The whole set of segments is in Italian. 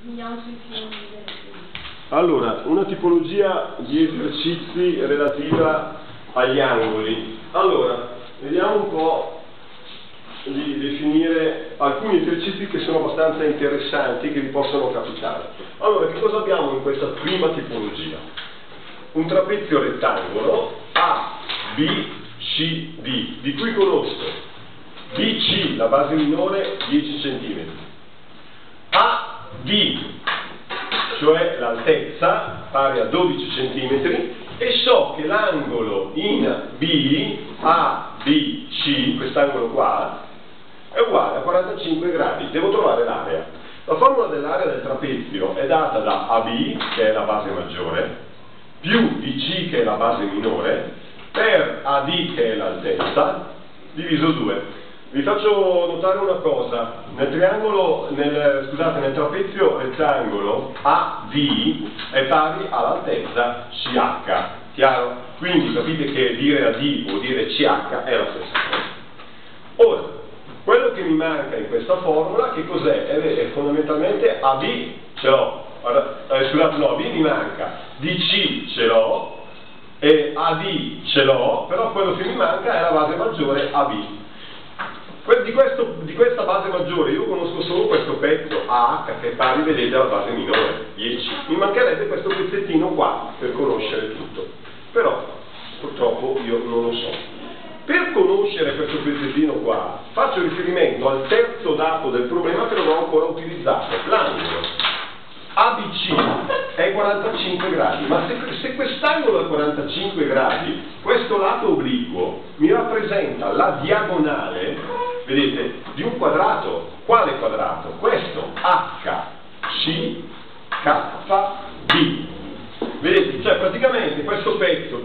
Andiamo sui film. Allora, una tipologia di esercizi relativa agli angoli. Allora, vediamo un po' di definire alcuni esercizi che sono abbastanza interessanti, che vi possono capitare. Allora, che cosa abbiamo in questa prima tipologia? Un trapezio rettangolo A, B, C, D, di cui conosco BC, la base minore, 10 cm, AD, cioè l'altezza, pari a 12 cm, e so che l'angolo in B, ABC, quest'angolo qua, è uguale a 45 gradi. Devo trovare l'area. La formula dell'area del trapezio è data da AB, che è la base maggiore, più DC, che è la base minore, per AD, che è l'altezza, diviso 2. Vi faccio notare una cosa: nel trapezio rettangolo AD è pari all'altezza CH, chiaro? Quindi capite che dire AD vuol dire CH è la stessa cosa. Ora, quello che mi manca in questa formula, che cos'è? È fondamentalmente AB ce l'ho, AB mi manca, DC ce l'ho e AD ce l'ho, però quello che mi manca è la base maggiore AB. Di questa base maggiore io conosco solo questo pezzo AH, che è pari, vedete, alla base minore, 10. Mi mancherebbe questo pezzettino qua per conoscere tutto, però purtroppo io non lo so. Per conoscere questo pezzettino qua faccio riferimento al terzo dato del problema che non ho ancora utilizzato. L'angolo ABC è 45 gradi, ma se quest'angolo è 45 gradi, questo lato obliquo mi rappresenta la diagonale, vedete, di un quadrato. Quale quadrato? Questo HCKD. Vedete, cioè praticamente questo pezzo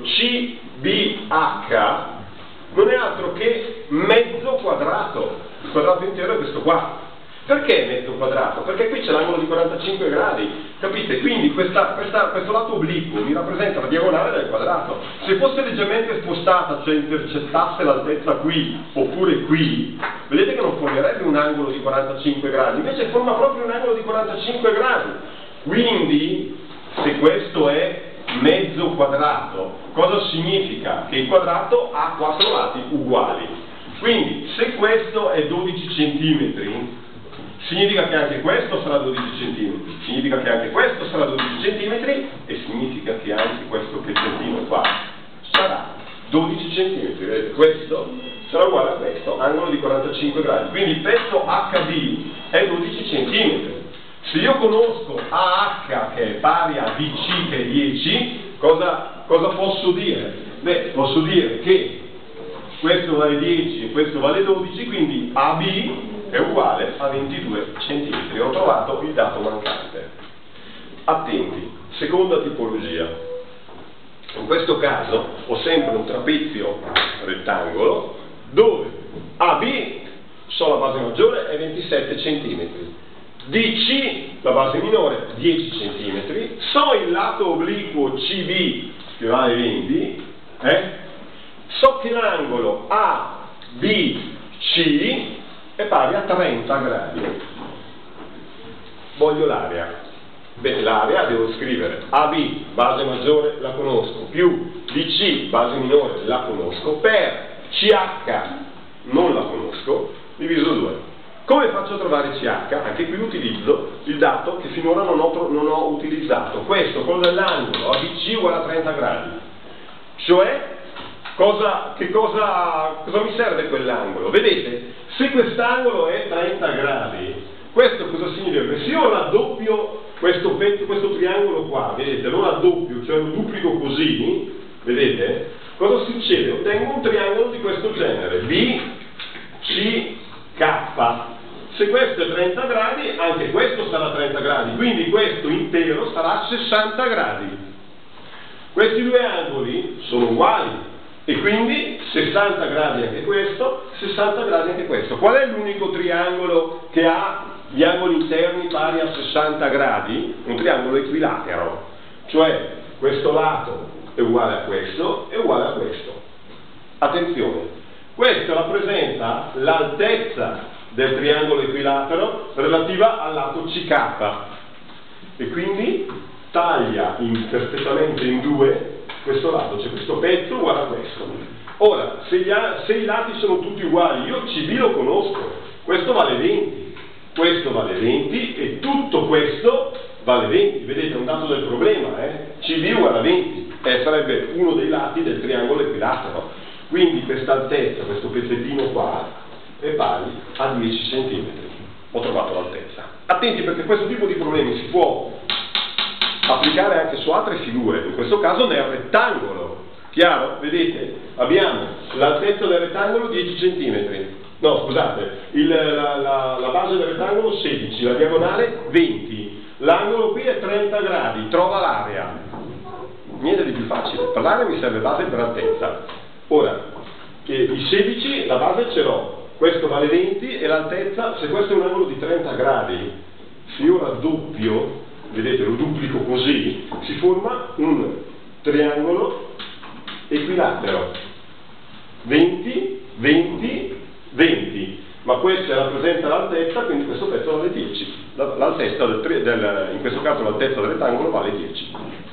CBH non è altro che mezzo quadrato. Il quadrato intero è questo qua. Perché mezzo quadrato? Perché qui c'è l'angolo di 45 gradi, capite? Quindi questo lato obliquo mi rappresenta la diagonale del quadrato. Se fosse leggermente spostata, cioè intercettasse l'altezza qui oppure qui, vedete che non formerebbe un angolo di 45 gradi, invece forma proprio un angolo di 45 gradi. Quindi, se questo è mezzo quadrato, cosa significa? Che il quadrato ha 4 lati uguali. Quindi, se questo è 12 cm, significa che anche questo sarà 12 cm, significa che anche questo sarà 12 cm e significa che anche questo pezzettino qua sarà 12 cm. Vedete, questo sarà uguale a questo, angolo di 45 gradi. Quindi il pezzo HD è 12 cm. Se io conosco AH, che è pari a BC, che è 10, cosa posso dire? Beh, posso dire che questo vale 10 e questo vale 12, quindi AB è uguale a 22 cm. Ho trovato il dato mancante. Attenti, seconda tipologia. In questo caso ho sempre un trapezio rettangolo dove AB, so la base maggiore, è 27 cm. DC, la base minore, 10 cm. So il lato obliquo CB, che vale 20. So che l'angolo ABC è pari a 30 gradi. Voglio l'area. Beh, l'area devo scrivere AB, base maggiore, la conosco, più BC, base minore, la conosco, per CH, non la conosco, diviso 2. Come faccio a trovare CH? Anche qui utilizzo il dato che finora non ho utilizzato. Questo, quello dell'angolo, ABC uguale a 30 gradi. Cioè, cosa mi serve quell'angolo? Vedete, se quest'angolo è 30 gradi, questo cosa significa? Che se io raddoppio questo triangolo qua, vedete, lo raddoppio, cioè lo duplico così, vedete, cosa succede? Ottengo un triangolo di questo genere, BCK. Se questo è 30 gradi, anche questo sarà 30 gradi, quindi questo intero sarà 60 gradi. Questi due angoli sono uguali, e quindi 60 gradi anche questo, 60 gradi anche questo. Qual è l'unico triangolo che ha gli angoli interni pari a 60 gradi? Un triangolo equilatero, cioè questo lato è uguale a questo e uguale a questo. Attenzione, questo rappresenta l'altezza del triangolo equilatero relativa al lato CK. e quindi taglia perfettamente in due questo lato, cioè questo pezzo uguale a questo. Ora, se i lati sono tutti uguali, io CB lo conosco, questo vale 20, questo vale 20 e tutto questo vale 20, vedete è un dato del problema, CB uguale a 20, sarebbe uno dei lati del triangolo equilatero, quindi questa altezza, questo pezzettino qua, è pari a 10 cm, ho trovato l'altezza. Attenti perché questo tipo di problemi si può applicare anche su altre figure, in questo caso nel rettangolo, chiaro? Vedete? Abbiamo l'altezza del rettangolo 10 cm, no scusate, la base del rettangolo 16, la diagonale 20, l'angolo qui è 30 gradi, trova l'area. Niente di più facile, per l'area mi serve base per altezza. Ora, i 16 la base ce l'ho, questo vale 20 e l'altezza, se questo è un angolo di 30 gradi, se io raddoppio, vedete lo duplico così, si forma un triangolo equilatero, 20, 20, 20, ma questa rappresenta l'altezza, quindi questo pezzo vale 10, in questo caso l'altezza del rettangolo vale 10.